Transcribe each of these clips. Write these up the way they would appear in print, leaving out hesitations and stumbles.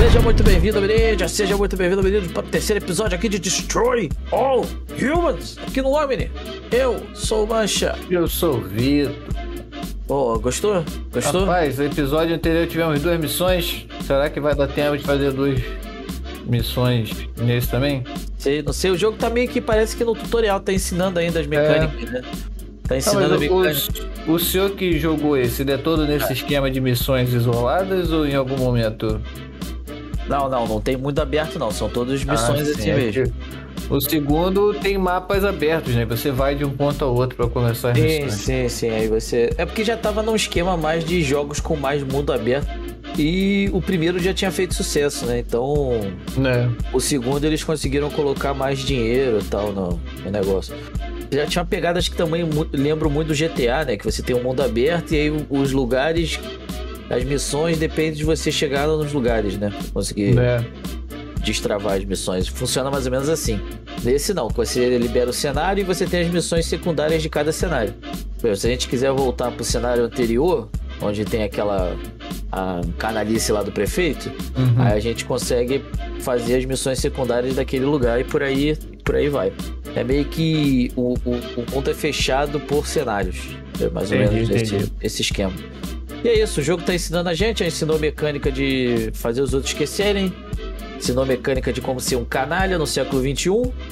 Seja muito bem-vindo, menino. Seja muito bem-vindo, menino, para o terceiro episódio aqui de Destroy All Humans, aqui no Omni. Eu sou o Mancha. Eu sou o Vitor. Oh, gostou? Gostou? Rapaz, no episódio anterior tivemos 2 missões. Será que vai dar tempo de fazer 2 missões nesse também? Sei, não sei, o jogo tá meio que parece que no tutorial tá ensinando ainda as mecânicas, né? Tá ensinando a mecânica. O senhor que jogou esse, ele é todo nesse esquema de missões isoladas ou em algum momento? Não tem mundo aberto não, são todas missões assim mesmo. O segundo tem mapas abertos, né? Você vai de um ponto ao outro pra começar as missões. Sim, aí você... É porque já tava num esquema mais de jogos com mais mundo aberto e o primeiro já tinha feito sucesso, né? Então, o segundo eles conseguiram colocar mais dinheiro e tal no negócio. Já tinha pegadas que também lembram muito do GTA, né? Que você tem um mundo aberto e aí os lugares... As missões dependem de você chegar nos lugares, né? Pra conseguir destravar as missões. Funciona mais ou menos assim. Nesse não, você libera o cenário e você tem as missões secundárias de cada cenário. Se a gente quiser voltar pro cenário anterior, onde tem aquela a canalice lá do prefeito, aí a gente consegue fazer as missões secundárias daquele lugar e por aí vai. É meio que o mundo é fechado por cenários. É mais ou menos esse esquema. E é isso, o jogo tá ensinando a gente, ensinou mecânica de fazer os outros esquecerem, ensinou mecânica de como ser um canalha no século XXI.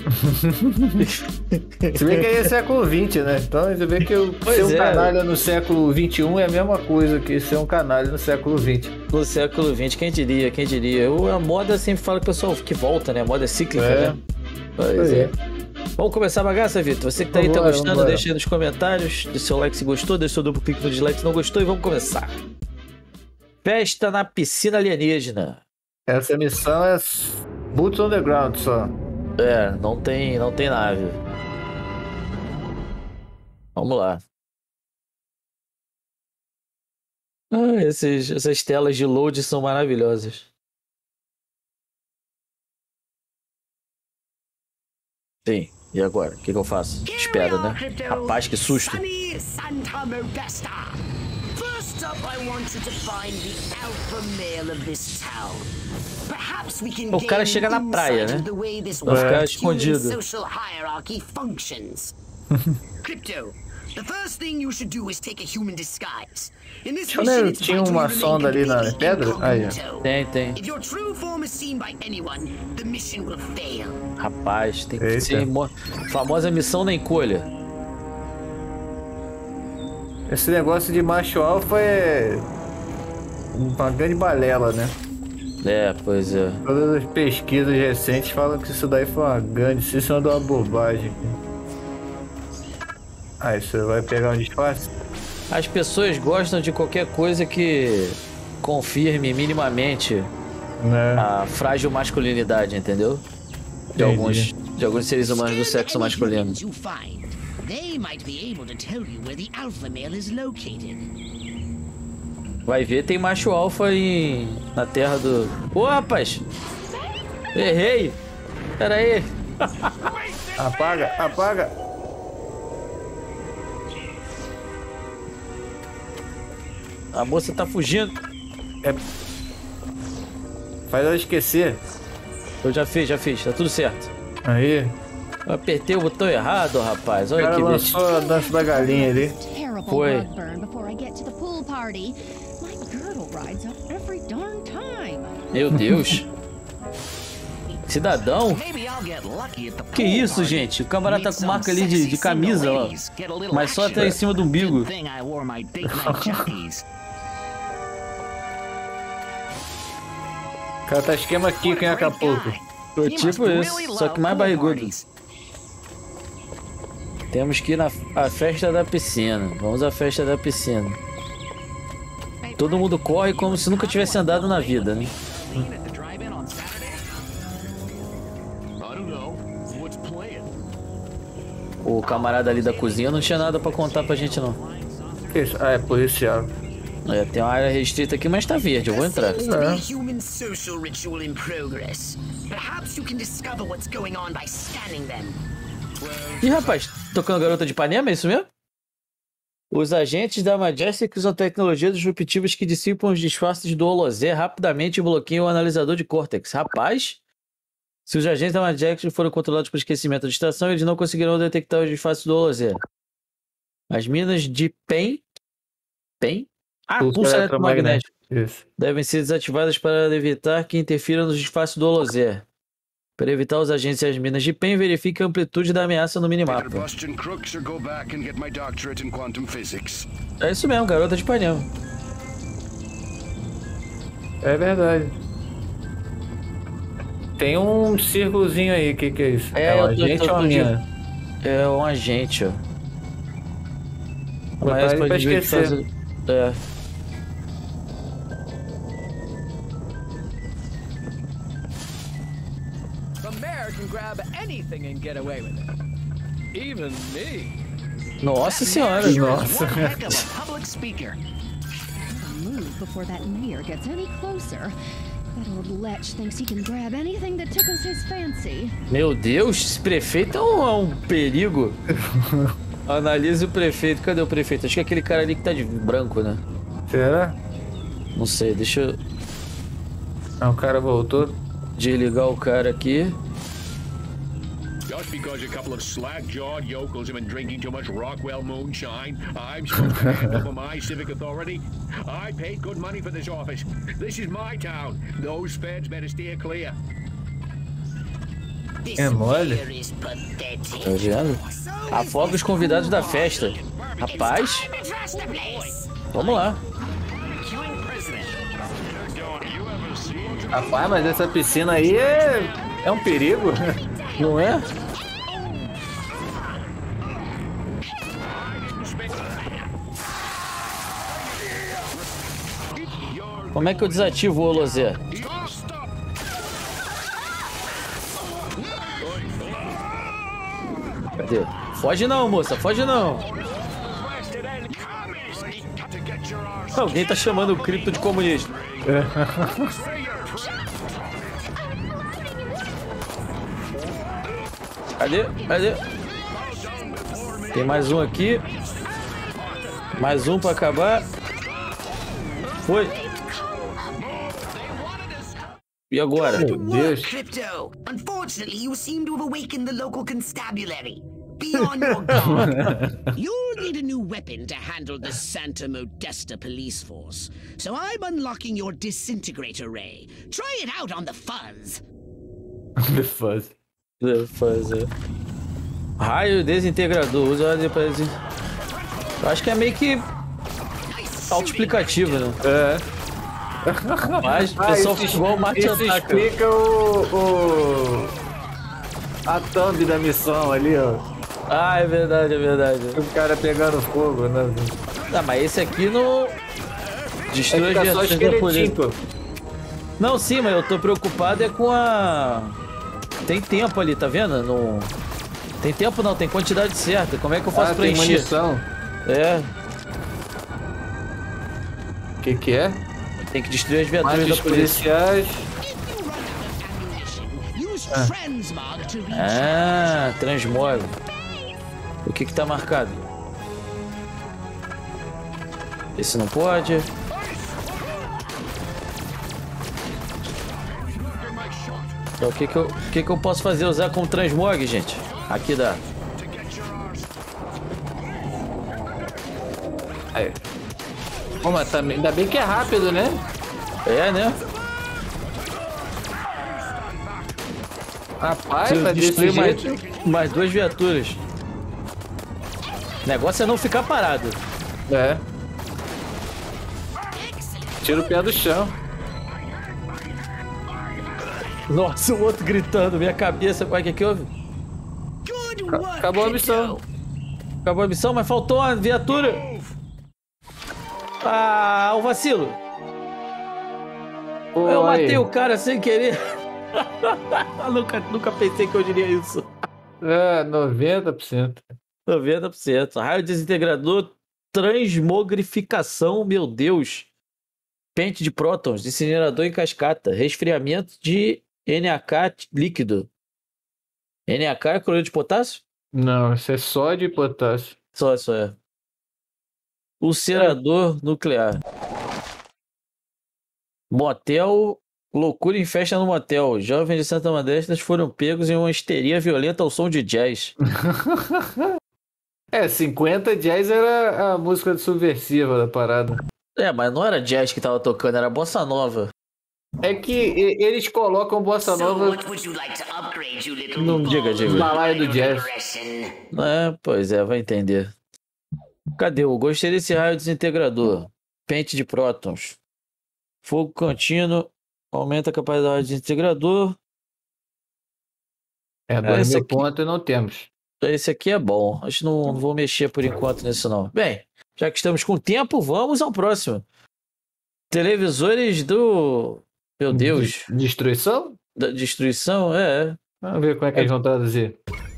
Se bem que aí é século XX, né? Então você vê que ser um canalha no século XXI é a mesma coisa que ser um canalha no século XX. No século XX, quem diria? A moda sempre fala que o pessoal que volta, né? A moda é cíclica, né? Pois é. Vamos começar a bagaça, Vitor? Você que tá aí, tá gostando, deixa aí nos comentários. Deixa seu like se gostou, deixa seu duplo clique no dislike se não gostou e vamos começar. Festa na piscina alienígena. Essa missão é Boots on the Ground só. Não tem nave. Vamos lá. Essas telas de load são maravilhosas. Sim, e agora? O que eu faço? Espero, né? Rapaz, que susto. O cara chega na praia, né? Vai ficar escondido. Tinha uma sonda ali na pedra? Aí, Tem. Rapaz, tem que ser famosa missão na encolha. Esse negócio de macho alfa é uma grande balela, né? Pois é. Todas as pesquisas recentes falam que isso daí foi uma grande, isso é uma bobagem. Aí você vai pegar um disfarce? As pessoas gostam de qualquer coisa que confirme minimamente a frágil masculinidade, entendeu? De alguns seres humanos do sexo masculino. Vai ver, tem macho alfa na terra do... Ô, rapaz! Errei! Pera aí! Apaga! A moça tá fugindo. Faz ela esquecer. Eu já fiz, tá tudo certo. Aí. Eu apertei o botão errado, rapaz. Olha que lançou a dança da galinha ali. Foi. Meu Deus. Cidadão? Que isso, gente? O camarada tá com marca ali de camisa, ó. Mas só até em cima do umbigo. O cara tá esquema Kiko em Acapulco. Tipo isso, só que mais barrigudo. Temos que ir na festa da piscina. Vamos à festa da piscina. Todo mundo corre como se nunca tivesse andado na vida, né? O camarada ali da cozinha não tinha nada pra contar pra gente, não. Isso? É policial. Tem uma área restrita aqui, mas tá verde, eu vou entrar. Ih, rapaz, tocando Garota de Ipanema, é isso mesmo? Os agentes da Majestic usam tecnologias disruptivas que dissipam os disfarces do Holozé rapidamente e bloqueiam o analisador de Cortex. Rapaz, se os agentes da Majestic foram controlados por esquecimento ou distração, eles não conseguirão detectar os disfarces do Holozé. As minas de PEN... PEN? Pulso eletromagnético. Isso. Devem ser desativadas para evitar que interfiram nos disfarces do Holozé. Para evitar os agentes e as minas de PEN, verifique a amplitude da ameaça no minimapa. É isso mesmo, garota de Ipanema. É verdade. Tem um círculozinho aí, o que é isso? É um agente ou uma mina? É um agente, ó. Mas pra esquecer. É. Nossa senhora. Nossa. Move before that mayor gets any closer. That old lech thinks he can grab anything that tickles his fancy. Meu Deus, esse prefeito é um perigo. Analise o prefeito. Cadê o prefeito? Acho que é aquele cara ali que tá de branco, né? Será? Não sei, deixa eu... Ah, o cara voltou. Desligar o cara aqui. Just because a couple of slack-jawed yokels have been drinking too much Rockwell moonshine, I'm supposed to hand over my civic authority? I paid good money for this office. This is my town. Those feds better steer clear. É mole? Tá vendo? Afoga os convidados da festa. Rapaz, vamos lá. Rapaz, mas essa piscina aí é um perigo. Não é? Como é que eu desativo o Holozé? Cadê? Foge não, moça, foge não. Alguém tá chamando o cripto de comunista. Cadê? Cadê? Tem mais um aqui. Mais um pra acabar. Foi. E agora? Meu Deus. Crypto, unfortunately, you seem to have awakened the local constabulary. Be on your guard. You'll need a new weapon to handle the Santa Modesta police force. So I'm unlocking your disintegrator ray. Try it out on the fuzz. The fuzz. The fuzz, é. Raio desintegrador. Usa depois. Eu acho que é meio que autoexplicativo, né? É. Mas o pessoal fica igual o Marte Isso explica a thumb da missão ali, ó. Ah, é verdade, é verdade. O cara pegando fogo, né? Ah, mas esse aqui não destrói as viaturas da polícia. Não, sim, mas eu tô preocupado com a... Tem tempo ali, tá vendo? Não... Tem tempo não, tem quantidade certa. Como é que eu faço pra tem encher? munição. É. O que é? Tem que destruir as viaturas Mais da polícia. policiais. Transmog. O que tá marcado? Esse não pode. Então, o que eu posso fazer? Usar como transmog, gente? Aqui dá. Aí. Pô, mas também, ainda bem que é rápido, né? É, né? Rapaz, Preciso mas desse destruir jeito... mais duas viaturas. O negócio é não ficar parado. É. Tira o pé do chão. Nossa, o outro gritando, minha cabeça. Olha o que houve? Acabou a missão. Acabou a missão, mas faltou uma viatura. Ah, o vacilo. Pô, eu matei aí. o cara sem querer. nunca pensei que eu diria isso. É, 90%. 90%. Raio desintegrador, transmogrificação, meu Deus. Pente de prótons, incinerador em cascata, resfriamento de NaK líquido. NaK é cloreto de potássio? Não, isso é só de potássio. Só é. Ulcerador nuclear. Motel. Loucura em festa no motel. Jovens de Santa Modestas foram pegos em uma histeria violenta ao som de jazz. 50 jazz era a música subversiva da parada. Mas não era jazz que tava tocando, era bossa nova. É que eles colocam bossa nova. Não diga. Balaio do jazz. Pois é, vai entender. Cadê? Eu gostei desse raio desintegrador. Pente de prótons. Fogo contínuo. Aumenta a capacidade do desintegrador. 2.000 pontos e não temos. Esse aqui é bom. Acho que não vou mexer por enquanto nisso não. Bem, já que estamos com tempo, vamos ao próximo. Televisores do... Meu Deus. Destruição? Da destruição, Vamos ver como é que eles vão traduzir.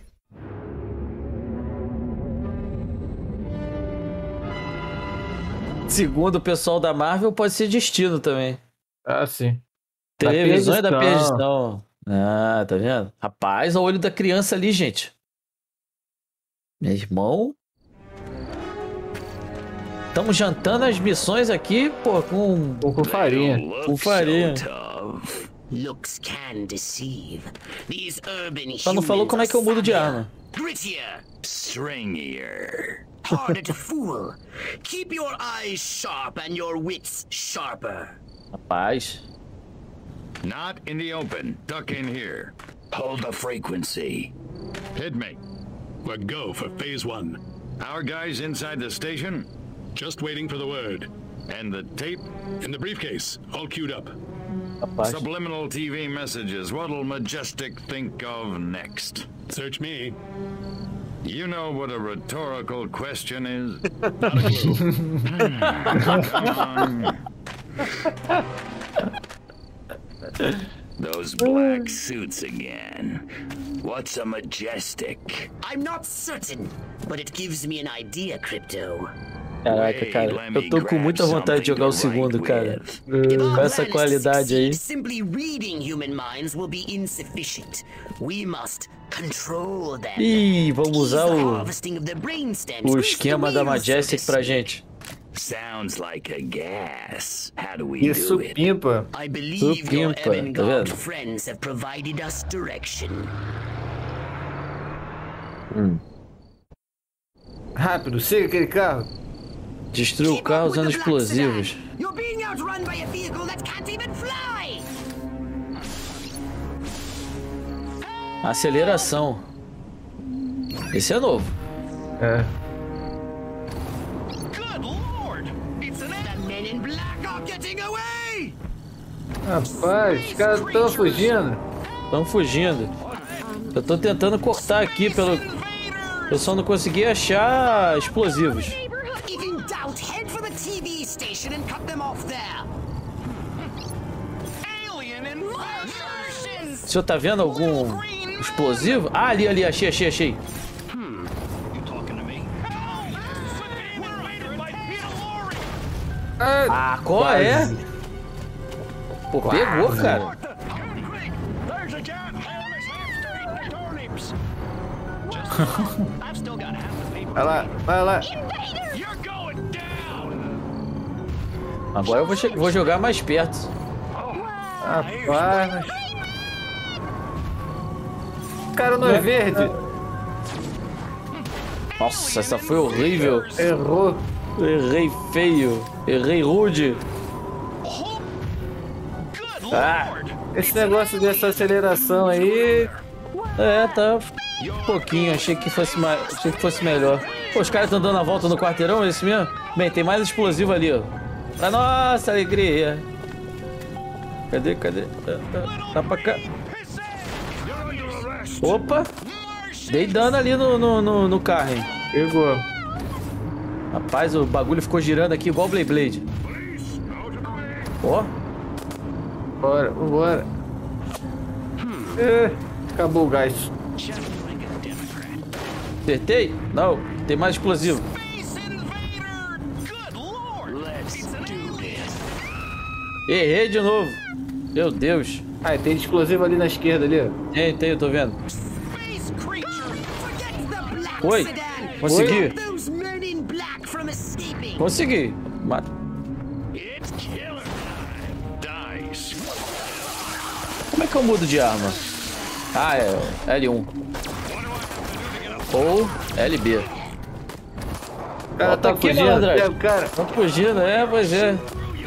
Segundo o pessoal da Marvel, pode ser destino também. Sim. Televisões da perdição. Tá vendo? Rapaz, olha o olho da criança ali, gente. Meu irmão. Estamos jantando as missões aqui, pô, com farinha. Com farinha. Looks can deceive. These urban Só não falou como é que eu mudo de arma. Grittier, stringier, harder to fool. Keep your eyes sharp and your wits sharper. Rapaz. Not in the open. Duck in here. Hold the frequency. Hit me. We're go for phase 1. Our guys inside the station? Just waiting for the word. And the tape? In the briefcase, all queued up. Rapaz. Subliminal TV messages. What'll Majestic think of next? Search me. You know what a rhetorical question is? Not a clue. Those black suits again. What's a Majestic? I'm not certain, but it gives me an idea, Crypto. Caraca, cara, eu tô com muita vontade de jogar o segundo, cara. Com essa qualidade aí. Simply reading human minds will be insufficient. We must control them. Ih, vamos usar o esquema da Majestic pra gente. Sounds like a gas. How do we Isso do it? pimpa. I believe your Tá Evangard vendo? friends have provided us direction. Rápido, siga aquele carro. Destruiu o carro usando explosivos. You're being outrun by a vehicle that can't even fly. Aceleração. Esse é novo. Good Lord! The men in black are getting away. Rapaz, os caras estão fugindo. Estão fugindo. Eu tô tentando cortar aqui pelo... Eu só não consegui achar explosivos. If in doubt, head for the TV station and cut them off there. Alien invasion! O senhor tá vendo algum explosivo? Ah, ali, achei. Ah, qual é? Pô, pegou, cara. Vai lá. Agora eu vou jogar mais perto. Rapaz. O cara não é verde. Nossa, essa foi horrível. Errou. Errei feio. Errei rude. Esse negócio dessa aceleração aí. Tá um pouquinho. Achei que fosse melhor. Pô, os caras estão dando a volta no quarteirão, é isso mesmo? Bem, tem mais explosivo ali, ó. Pra nossa alegria. Cadê? Tá pra cá. Opa! Dei dano ali no carro, hein? Pegou. Rapaz, o bagulho ficou girando aqui igual Blade. Ó. Bora. Acabou o gás. Acertei? Não, tem mais explosivo. Errei de novo. Meu Deus. Tem explosivo ali na esquerda ali, ó. Tem, eu tô vendo. Oi, consegui. Consegui. It's killer time. Dice. Como é que eu mudo de arma? Ah, é L1. Ou LB. O cara tá aqui, fugindo, malandragem. o cara. Tá fugindo, pois é.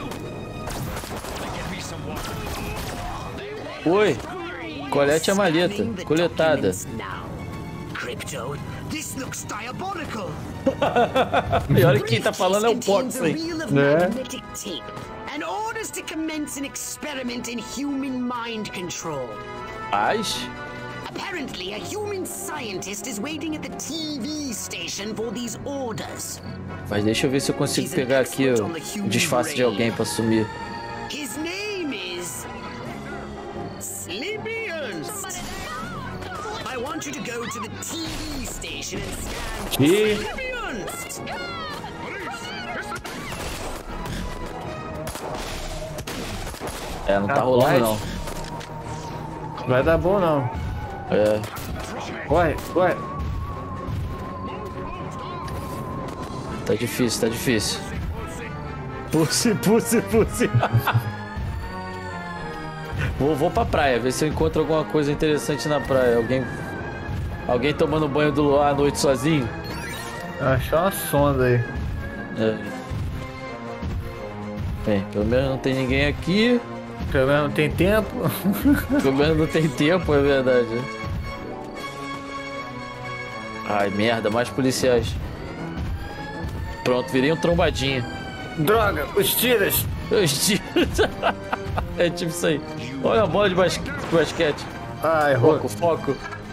Oi. Colete a maleta. Coletada. Crypto, this looks diabolical. E olha quem tá falando é o Pox aí. Magnetic tape and orders to commence an experiment in human mind control. Apparently, a human scientist is waiting at the TV station for these orders. Mas deixa eu ver se eu consigo pegar aqui o disfarce de alguém pra sumir. His name is Sleepy Ernst. I want you to go to the TV station and scan Sleepy Ernst. Não tá rolando não. Vai dar bom não. Corre. Tá difícil. Pussy. Vou pra praia, ver se eu encontro alguma coisa interessante na praia. Alguém tomando banho do luar à noite sozinho? Achar uma sonda aí. Bem, pelo menos não tem ninguém aqui. Pelo menos não tem tempo. Pelo menos não tem tempo, é verdade. Ai, merda, mais policiais. Pronto, virei um trombadinho. Droga, os tiras. É tipo isso aí. Olha a bola de basquete. Ah, errou. Foco.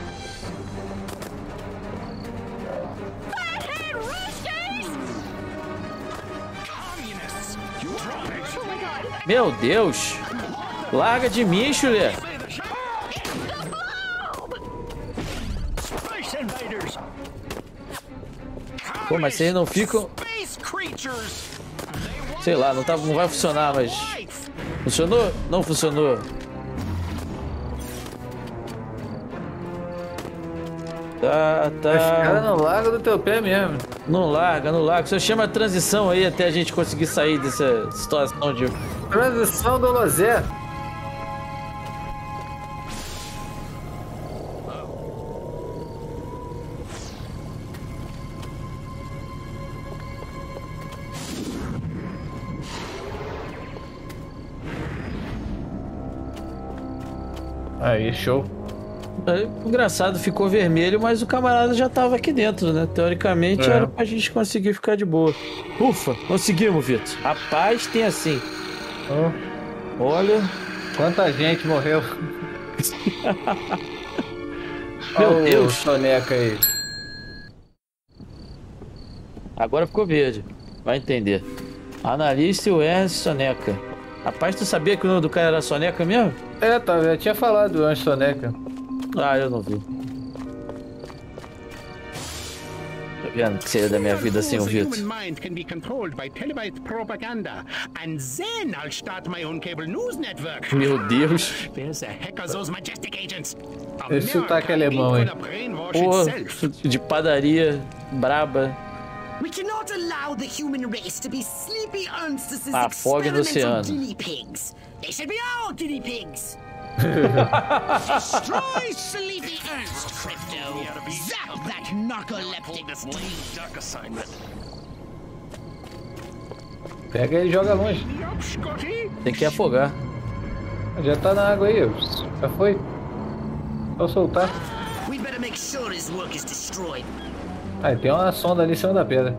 Meu Deus! Larga de mim, chulé! Pô, mas vocês não ficam... Sei lá, não vai funcionar, mas... Funcionou? Não funcionou. Tá. Esse cara não larga do teu pé mesmo. Não larga. Só chama a transição aí até a gente conseguir sair dessa situação de... Transição do Lozé. Aí, show. Engraçado, ficou vermelho, mas o camarada já tava aqui dentro, né? Teoricamente era pra gente conseguir ficar de boa. Ufa, conseguimos, Vitor. Rapaz, tem assim. Olha. Quanta gente morreu. Meu Deus. Soneca aí. Agora ficou verde. Vai entender. Analista o Ernst Soneca. Rapaz, tu sabia que o nome do cara era Soneca mesmo? Tá, eu tinha falado do Ernst Soneca. Ah, eu não vi. Tá vendo que seria da minha vida sem o Vitor? Meu Deus. Esse sotaque alemão, hein? Pô, de padaria braba. We cannot allow the human race to be Sleepy Ernst's Afogue no oceano. guinea pigs. They should be our guinea pigs. Destroy Sleepy Ernst, Crypto. Zap that narcoleptic duck assignment. Pega ele e joga longe. Tem que afogar. Já tá na água aí, já foi. Só soltar. We'd better make sure his work is destroyed. Aí tem uma sonda ali em cima da pedra.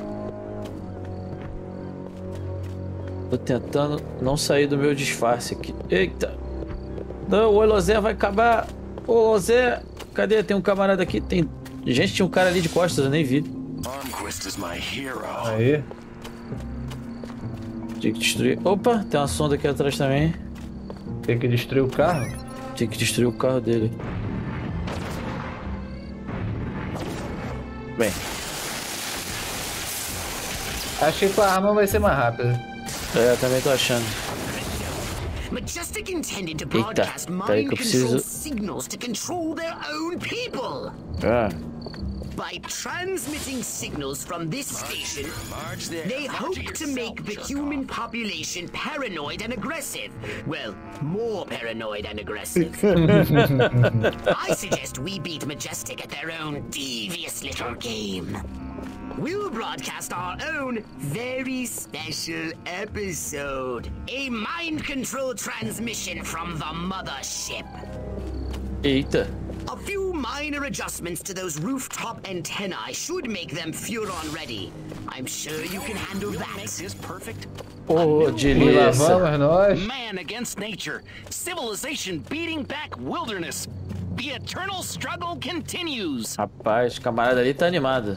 Tô tentando não sair do meu disfarce aqui. Eita! Não, o Lozé vai acabar. Ô, Lozé, cadê? Tem um camarada aqui. Tem... Gente, tinha um cara ali de costas, eu nem vi. Aí. Tinha que destruir. Opa, tem uma sonda aqui atrás também. Tem que destruir o carro? Tinha que destruir o carro dele. Bem. Acho que com a arma vai ser mais rápida. Também tô achando. Majestic intended to broadcast mind control signals to control their own people. By transmitting signals from this station, they hope to make the human population paranoid and aggressive. Well, more paranoid and aggressive. I suggest we beat Majestic at their own devious little game. We'll broadcast our own very special episode. A mind control transmission from the mothership. Eita. A few minor adjustments to those rooftop antennae should make them Furon ready. I'm sure you can handle that. Make this perfect. Oh, delícia. Man against nature. Civilization beating back wilderness. The eternal struggle continues. Rapaz, o camarada ali tá animado.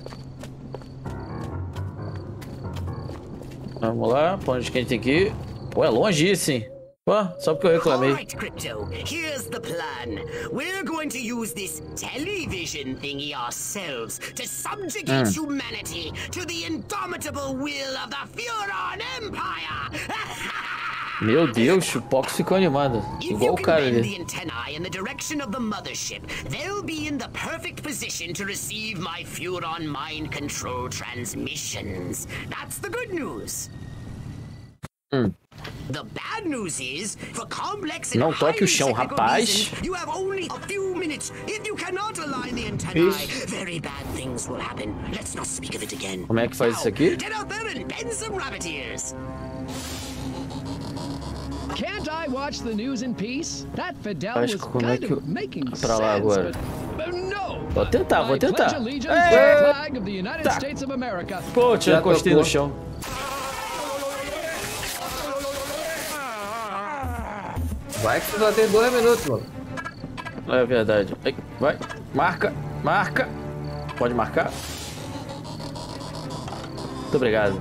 Vamos lá, pra onde que a gente tem que ir? Pô, é longe isso, hein? Pô, só porque eu reclamei. Alright, Crypto, here's the plan. We're going to use this television thingy ourselves to subjugate humanity to the indomitable will of the Furon Empire. Meu Deus, o Pox ficou animado. Igual o cara ali. If you can bend the antennae in the direction of the mothership, they'll be in the perfect position to receive my Furon mind control transmissions. That's the good news. The bad news is, for complex and Não toque o chão, rapaz. reasons, you have only a few minutes. If you cannot align the antennae, very bad things will happen. Let's not speak of it again. Como é que faz isso aqui? Get out there and bend some rabbit ears. Can't I watch the news in peace? That Fidel was Como é kind que of making pra lá sense, agora? but no. Vou tentar, vou I pledge tentar. allegiance to the flag of the United States of America. Pô, já encostei no chão. Vai que você só tem 2 minutos, mano. É verdade. Vai, marca, marca. Pode marcar? Muito obrigado.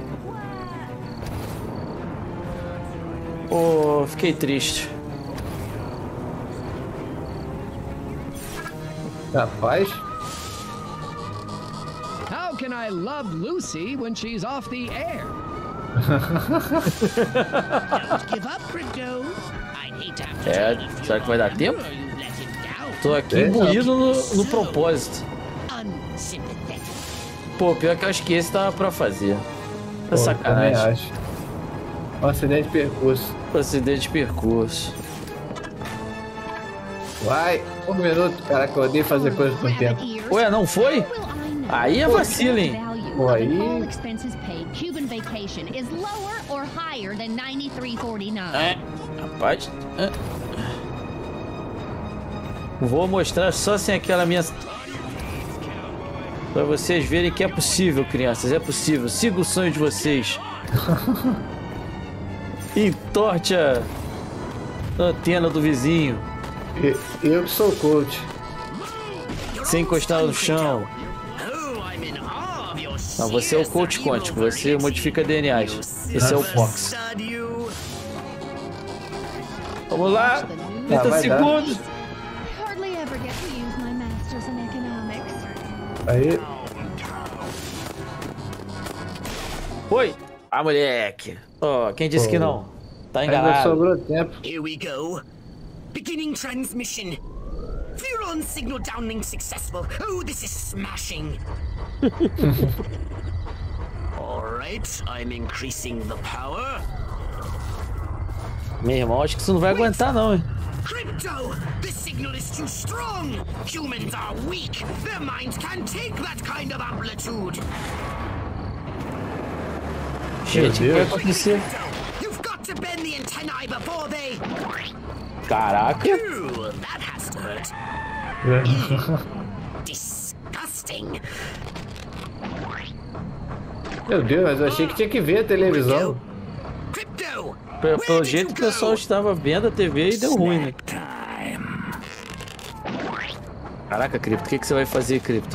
Pô, fiquei triste. Rapaz. How can I love Lucy when she's off the air? Don't give up, Crypto. I'd hate to have to É, tell you será que vai dar tempo? you've let him down. Tô aqui imbuído no propósito. Unsympathetic. Pô, pior que eu acho que esse tava pra fazer. Tá Pô, sacanagem. também acho. Um acidente de percurso. Acidente de percurso. Vai, 1 minuto. Caraca, eu odeio fazer coisa com tempo. Ué, não foi? Aí é vacilo, hein? Pô, aí... Cuban vacation is lower or higher than 93.49. É, rapaz. É. Vou mostrar só sem aquela minha... Pra vocês verem que é possível, crianças. É possível. Siga o sonho de vocês. Entorte a antena do vizinho. Eu que sou o coach. Sem encostar no chão. Não, você é o coach quântico. Você modifica DNAs. Esse é o Fox. Vamos lá. 30 segundos. Hardly ever get to use my masters in economics. Aí. Oi. Ah, moleque. Ó, quem disse que não? Tá Ainda enganado. sobrou tempo. Here we go. Beginning transmission. Furon signal downlink successful. Oh, this is smashing. Alright, I'm increasing the power. Meu irmão, acho que isso não vai aguentar não, hein? Crypto! The signal is too strong! Humans are weak! Their minds can't take that kind of amplitude! Gente, o que vai acontecer? You've got to bend the antennae before they... Caraca! Ooh, that has to hurt. Disgusting. Meu Deus, mas eu achei que tinha que ver a televisão. Crypto! Pelo jeito que o pessoal estava vendo a TV e deu ruim, né? Caraca, Cripto, o que você vai fazer, Cripto?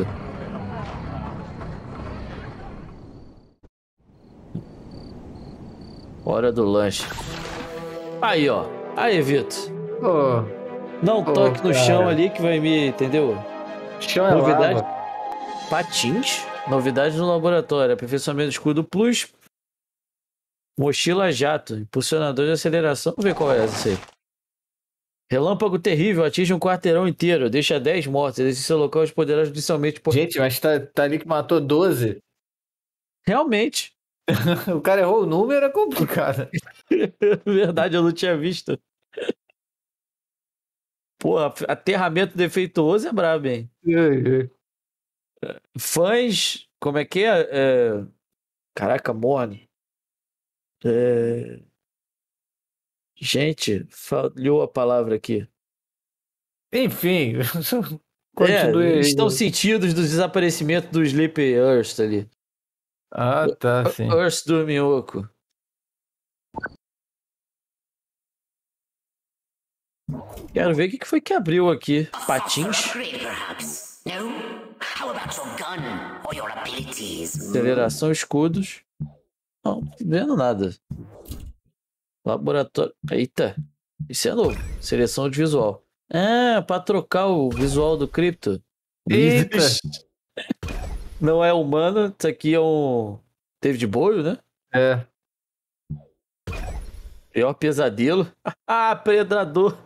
Hora do lanche. Aí, ó. Aí, Vitor. Oh, Não toque no cara. chão ali que vai me... Entendeu? Chão é Novidade. lava. Patins. Novidades no laboratório. Aperfeiçoamento do escudo plus. Mochila jato. Impulsionador de aceleração. Vamos ver qual é essa aí. Relâmpago terrível atinge um quarteirão inteiro, deixa 10 mortos. Esse local poderá judicialmente... Gente, mas tá ali que matou 12. Realmente. O cara errou o número, é complicado. Verdade, eu não tinha visto. Pô, aterramento defeituoso é brabo, hein? Fãs, como é que é? Caraca, morne. Gente, falhou a palavra aqui. Enfim, continue. Estão sentidos do desaparecimento do Sleep Earth ali. Ah, tá, sim. Earth do Minhoco. Quero ver o que foi que abriu aqui. Patins. Aceleração, escudos. Não vendo nada. Laboratório. Eita. Isso é novo. Seleção de visual. Pra trocar o visual do cripto. Eita. Não é humano. Isso aqui é um David Bowie, né? Pior pesadelo. Predador.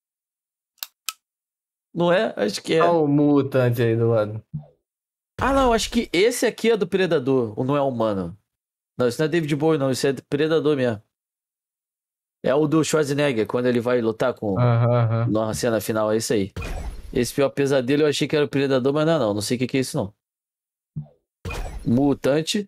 Não é? Acho que é. Olha o mutante aí do lado. Não, acho que esse aqui é do Predador, ou não é humano. Não, isso não é David Bowie, não, isso é do Predador mesmo. É o do Schwarzenegger, quando ele vai lutar com na cena final, é isso aí. Esse pior pesadelo eu achei que era o Predador, mas não sei o que é isso não. Mutante.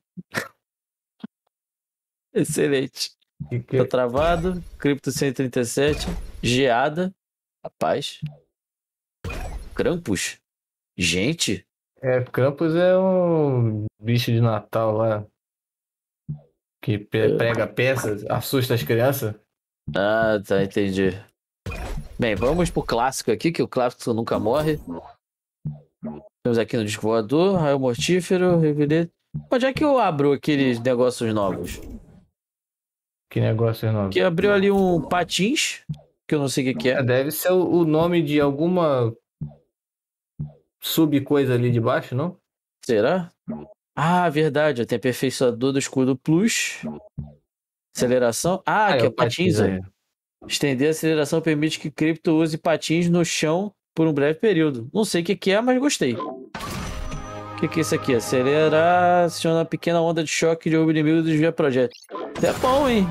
Excelente. Tá travado. Cripto 137. Geada. Rapaz. Krampus. Gente. Krampus é um bicho de Natal lá. Que prega peças, assusta as crianças. Tá, entendi. Bem, vamos pro clássico aqui, que o clássico nunca morre. Temos aqui no disco voador, raio mortífero, revelete. Onde é que eu abro aqueles negócios novos? Que negócios novos? Que abriu ali um patins, que eu não sei o que é. Deve ser o nome de alguma sub-coisa ali de baixo, não? Será? Verdade, tem aperfeiçoador do escudo plus. Aceleração. Que é o patins. Estender a aceleração permite que cripto use patins no chão por um breve período. Não sei o que é, mas gostei. O que é isso aqui? Acelerar, aciona uma pequena onda de choque de inimigo e desvia projeto. É bom, hein?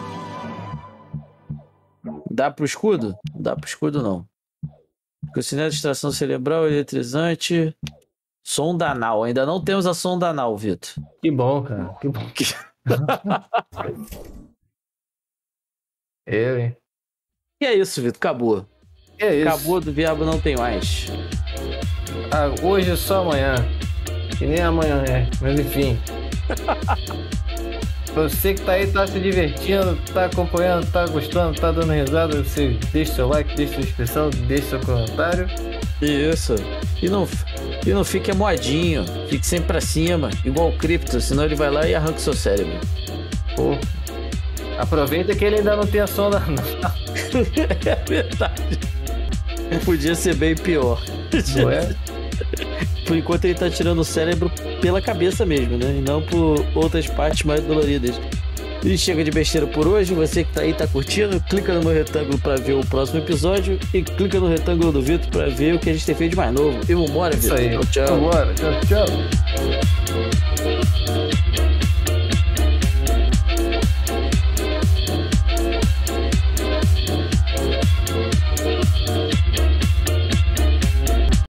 Dá pro escudo? Não dá pro escudo, não. Cocinete de extração cerebral, eletrizante. Sonda anal. Ainda não temos a sonda anal, Vitor. Que bom, cara. Que bom. hein? E é isso, Vitor. Acabou. Acabou do Diabo Não Tem Mais. Hoje é só amanhã. Que nem amanhã é. Mas enfim. Você que tá aí, tá se divertindo, tá acompanhando, tá gostando, tá dando risada, você deixa seu like, deixa sua inscrição, deixa seu comentário. Isso. E não fique moadinho. Fique sempre pra cima, igual o cripto, senão ele vai lá e arranca o seu cérebro. Aproveita que ele ainda não tem a sonda. É verdade. Podia ser bem pior. Não é? Por enquanto ele tá tirando o cérebro pela cabeça mesmo, né? E não por outras partes mais doloridas. E chega de besteira por hoje. Você que tá aí, tá curtindo, clica no meu retângulo pra ver o próximo episódio e clica no retângulo do Vitor pra ver o que a gente tem feito de mais novo. E vambora, Vitor. Isso aí. Tchau. Vambora. Tchau.